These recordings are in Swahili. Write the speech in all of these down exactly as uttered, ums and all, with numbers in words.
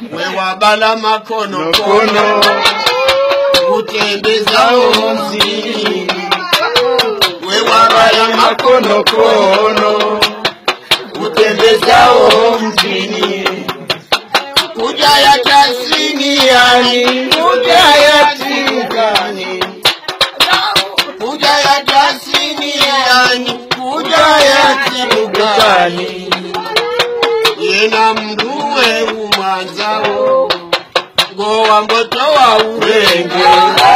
wewa bala makono kono utembeza mjini, wewa bala makono kono utembeza mjini, kuja ya tasini yani, kuja ya tingani, kuja ya tasini yani, kuja ya tingani, yena mruwe umazao gowa mboto wa urenge,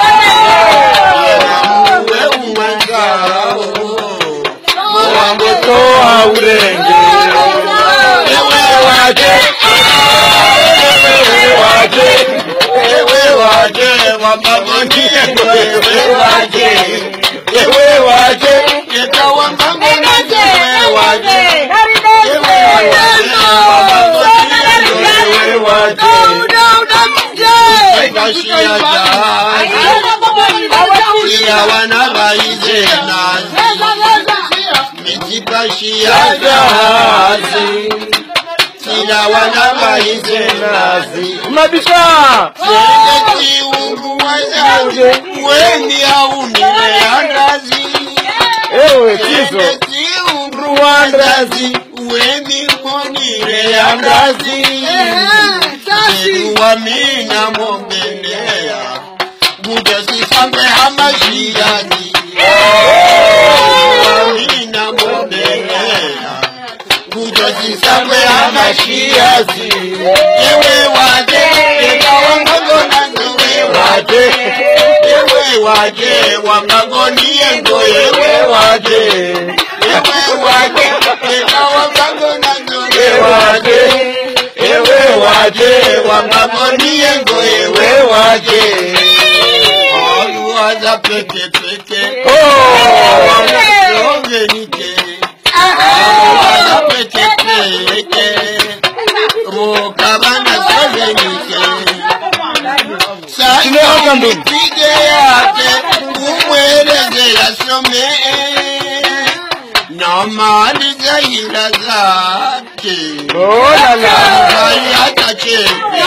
yena mruwe umazao gowa mboto wa urenge, ewe waje ewe waje ewe waje wambagoni ewe waje ewe waje yeka wambagoni ewe waje ewe waje Kashia jahazi Kila wana baize nazi Miti kashia jahazi Kila wana baize nazi Mabisha Serengeti ungu wazazi Weni haunile andazi Ewe kizo Serengeti ungu wazazi Weni haunile andazi Wamina mombelea Buja sisambe hamashiani Wamina mombelea Buja sisambe hamashiani Yewe waje Yeka wangagona ngewe waje Yewe waje Wangagoni yengo yewe waje Yewe waje Yeka wangagona ngewe waje ewe waje wangagoni yengo ewe waje aluwaza peke peke oh yonge nike aluwaza peke peke rokabana soze nike sasa mpige yake umweleze yasome na mali za hila zake Zaya chepe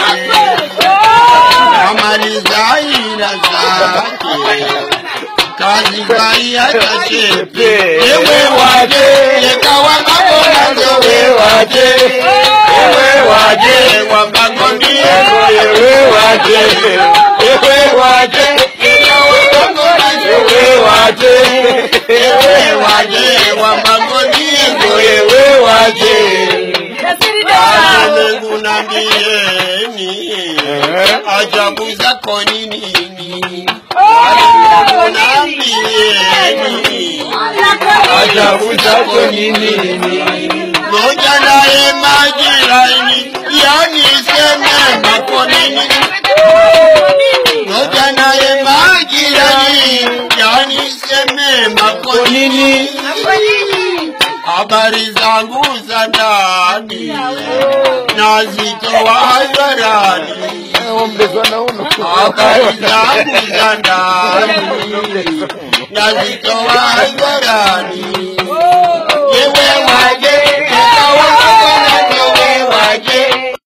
na mali za hila zake kazi zaya chepe ewe waje yeka wangagona ewe waje ewe waje wangagoni ewe waje ewe waje yeka wangagona ewe waje ewe waje wangagoni ewe waje Alemeguna ndieni ajabu zako ni nini Alemeguna ndieni ajabu zako ni nini Moja nae majirani yani seme mako nini Moja nae majirani yani seme mako nini Habari zangu za ndani nazitoa hadharani, habari zangu za ndani nazitoa hadharani, ewe